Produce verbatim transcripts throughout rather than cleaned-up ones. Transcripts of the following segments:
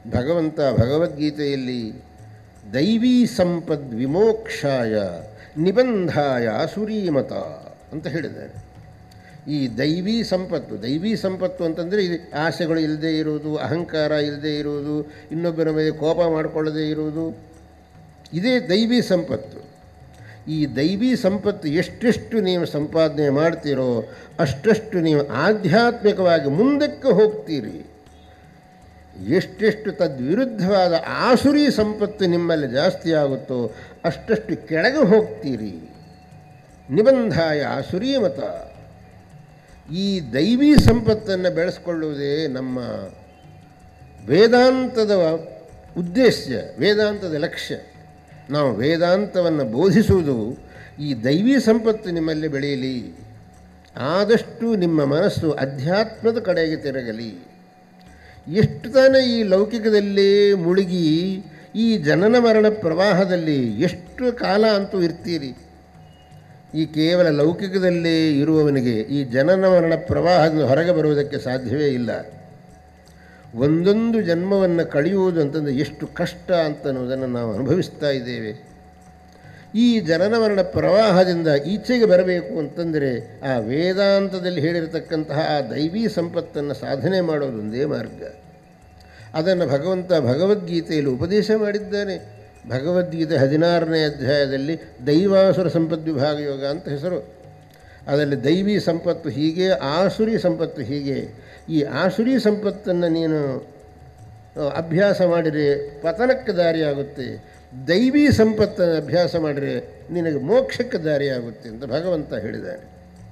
ಭಗವಂತ ಭಗವದ್ಗೀತೆಯಲ್ಲಿ ದೈವೀ ಸಂಪದ್ ವಿಮೋಕ್ಷಾಯ ನಿಬಂಧಾಯ ಆಸುರೀಮತ ಅಂತ ಹೇಳಿದ್ದಾರೆ. ಈ ದೈವೀ ಸಂಪತ್ತು, ದೈವೀ ಸಂಪತ್ತು ಅಂತಂದರೆ ಇದು ಆಸೆಗಳು ಇಲ್ಲದೆ ಇರುವುದು, ಅಹಂಕಾರ ಇಲ್ಲದೆ ಇರುವುದು, ಇನ್ನೊಬ್ಬರ ಮೇಲೆ ಕೋಪ ಮಾಡಿಕೊಳ್ಳದೇ ಇರುವುದು, ಇದೇ ದೈವೀ ಸಂಪತ್ತು. ಈ ದೈವೀ ಸಂಪತ್ತು ಎಷ್ಟೆಷ್ಟು ನೀವು ಸಂಪಾದನೆ ಮಾಡ್ತೀರೋ ಅಷ್ಟಷ್ಟು ನೀವು ಆಧ್ಯಾತ್ಮಿಕವಾಗಿ ಮುಂದಕ್ಕೆ ಹೋಗ್ತೀರಿ. ಎಷ್ಟೆಷ್ಟು ತದ್ವಿರುದ್ಧವಾದ ಆಸುರಿ ಸಂಪತ್ತು ನಿಮ್ಮಲ್ಲಿ ಜಾಸ್ತಿ ಆಗುತ್ತೋ ಅಷ್ಟಷ್ಟು ಕೆಳಗೆ ಹೋಗ್ತೀರಿ. ನಿಬಂಧಾಯ ಆಸುರೀಮತ. ಈ ದೈವೀ ಸಂಪತ್ತನ್ನು ಬೆಳೆಸ್ಕೊಳ್ಳುವುದೇ ನಮ್ಮ ವೇದಾಂತದ ಉದ್ದೇಶ, ವೇದಾಂತದ ಲಕ್ಷ್ಯ. ನಾವು ವೇದಾಂತವನ್ನು ಬೋಧಿಸುವುದು ಈ ದೈವೀ ಸಂಪತ್ತು ನಿಮ್ಮಲ್ಲಿ ಬೆಳೆಯಲಿ, ಆದಷ್ಟು ನಿಮ್ಮ ಮನಸ್ಸು ಅಧ್ಯಾತ್ಮದ ಕಡೆಗೆ ತಿರುಗಲಿ. ಎಷ್ಟು ತಾನೇ ಈ ಲೌಕಿಕದಲ್ಲೇ ಮುಳುಗಿ ಈ ಜನನ ಮರಣ ಪ್ರವಾಹದಲ್ಲಿ ಎಷ್ಟು ಕಾಲ ಅಂತೂ ಇರ್ತೀರಿ. ಈ ಕೇವಲ ಲೌಕಿಕದಲ್ಲೇ ಇರುವವನಿಗೆ ಈ ಜನನ ಮರಣ ಪ್ರವಾಹದಿಂದ ಹೊರಗೆ ಬರುವುದಕ್ಕೆ ಸಾಧ್ಯವೇ ಇಲ್ಲ. ಒಂದೊಂದು ಜನ್ಮವನ್ನು ಕಳೆಯುವುದು ಅಂತಂದರೆ ಎಷ್ಟು ಕಷ್ಟ ಅಂತನ್ನುವುದನ್ನು ನಾವು ಅನುಭವಿಸ್ತಾ ಇದ್ದೇವೆ. ಈ ಜನನ ಮರಣ ಪ್ರವಾಹದಿಂದ ಈಚೆಗೆ ಬರಬೇಕು ಅಂತಂದರೆ ಆ ವೇದಾಂತದಲ್ಲಿ ಹೇಳಿರತಕ್ಕಂತಹ ಆ ದೈವೀ ಸಂಪತ್ತನ್ನು ಸಾಧನೆ ಮಾಡೋದೊಂದೇ ಮಾರ್ಗ. ಅದನ್ನು ಭಗವಂತ ಭಗವದ್ಗೀತೆಯಲ್ಲಿ ಉಪದೇಶ ಮಾಡಿದ್ದಾನೆ. ಭಗವದ್ಗೀತೆ ಹದಿನಾರನೇ ಅಧ್ಯಾಯದಲ್ಲಿ ದೈವಾಸುರ ಸಂಪದ್ವಿಭಾಗ ಯೋಗ ಅಂತ ಹೆಸರು. ಅದರಲ್ಲಿ ದೈವೀ ಸಂಪತ್ತು ಹೀಗೆ, ಆಸುರಿ ಸಂಪತ್ತು ಹೀಗೆ. ಈ ಆಸುರಿ ಸಂಪತ್ತನ್ನು ನೀನು ಅಭ್ಯಾಸ ಮಾಡಿದರೆ ಪತನಕ್ಕೆ ದಾರಿಯಾಗುತ್ತೆ, ದೈವೀ ಸಂಪತ್ತನ್ನು ಅಭ್ಯಾಸ ಮಾಡಿದರೆ ನಿನಗೆ ಮೋಕ್ಷಕ್ಕೆ ದಾರಿಯಾಗುತ್ತೆ ಅಂತ ಭಗವಂತ ಹೇಳಿದ್ದಾನೆ.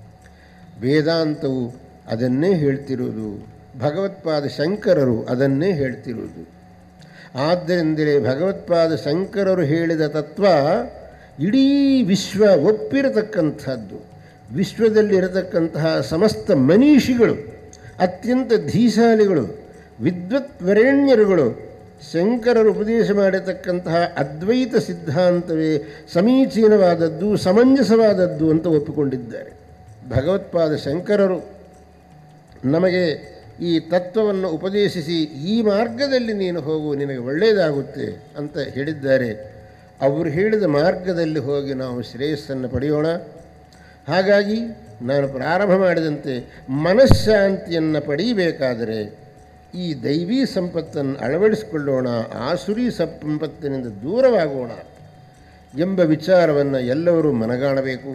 ವೇದಾಂತವು ಅದನ್ನೇ ಹೇಳ್ತಿರುವುದು, ಭಗವತ್ಪಾದ ಶಂಕರರು ಅದನ್ನೇ ಹೇಳ್ತಿರುವುದು. ಆದ್ದರಿಂದಲೇ ಭಗವತ್ಪಾದ ಶಂಕರರು ಹೇಳಿದ ತತ್ವ ಇಡೀ ವಿಶ್ವ ಒಪ್ಪಿರತಕ್ಕಂಥದ್ದು. ವಿಶ್ವದಲ್ಲಿರತಕ್ಕಂತಹ ಸಮಸ್ತ ಮನೀಷಿಗಳು, ಅತ್ಯಂತ ಧೀಶಾಲಿಗಳು, ವಿದ್ವತ್ವರೇಣ್ಯರುಗಳು ಶಂಕರರು ಉಪದೇಶ ಮಾಡಿರತಕ್ಕಂತಹ ಅದ್ವೈತ ಸಿದ್ಧಾಂತವೇ ಸಮೀಚೀನವಾದದ್ದು, ಸಮಂಜಸವಾದದ್ದು ಅಂತ ಒಪ್ಪಿಕೊಂಡಿದ್ದಾರೆ. ಭಗವತ್ಪಾದ ಶಂಕರರು ನಮಗೆ ಈ ತತ್ವವನ್ನು ಉಪದೇಶಿಸಿ ಈ ಮಾರ್ಗದಲ್ಲಿ ನೀನು ಹೋಗು, ನಿನಗೆ ಒಳ್ಳೆಯದಾಗುತ್ತೆ ಅಂತ ಹೇಳಿದ್ದಾರೆ. ಅವರು ಹೇಳಿದ ಮಾರ್ಗದಲ್ಲಿ ಹೋಗಿ ನಾವು ಶ್ರೇಯಸ್ಸನ್ನು ಪಡೆಯೋಣ. ಹಾಗಾಗಿ ನಾನು ಪ್ರಾರಂಭ ಮಾಡಿದಂತೆ ಮನಃಶಾಂತಿಯನ್ನು ಪಡೆಯಬೇಕಾದರೆ ಈ ದೈವೀ ಸಂಪತ್ತನ್ನು ಅಳವಡಿಸಿಕೊಳ್ಳೋಣ, ಆಸುರಿ ಸಂಪತ್ತಿನಿಂದ ದೂರವಾಗೋಣ ಎಂಬ ವಿಚಾರವನ್ನು ಎಲ್ಲರೂ ಮನಗಾಣಬೇಕು.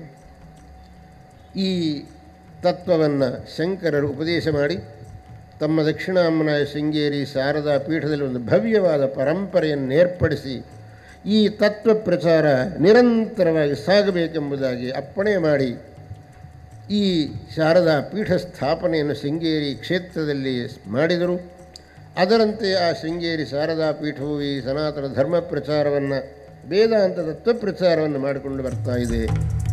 ಈ ತತ್ವವನ್ನು ಶಂಕರರು ಉಪದೇಶ ಮಾಡಿ ತಮ್ಮ ದಕ್ಷಿಣಾಮ್ನಾಯ ಶೃಂಗೇರಿ ಶಾರದಾ ಪೀಠದಲ್ಲಿ ಒಂದು ಭವ್ಯವಾದ ಪರಂಪರೆಯನ್ನು ಏರ್ಪಡಿಸಿ ಈ ತತ್ವ ಪ್ರಚಾರ ನಿರಂತರವಾಗಿ ಸಾಗಬೇಕೆಂಬುದಾಗಿ ಅಪ್ಪಣೆ ಮಾಡಿ ಈ ಶಾರದಾ ಪೀಠ ಸ್ಥಾಪನೆಯನ್ನು ಶೃಂಗೇರಿ ಕ್ಷೇತ್ರದಲ್ಲಿ ಮಾಡಿದರು. ಅದರಂತೆ ಆ ಶೃಂಗೇರಿ ಶಾರದಾ ಪೀಠವು ಈ ಸನಾತನ ಧರ್ಮ ಪ್ರಚಾರವನ್ನು, ವೇದಾಂತ ತತ್ವ ಪ್ರಚಾರವನ್ನು ಮಾಡಿಕೊಂಡು ಬರ್ತಾ ಇದೆ.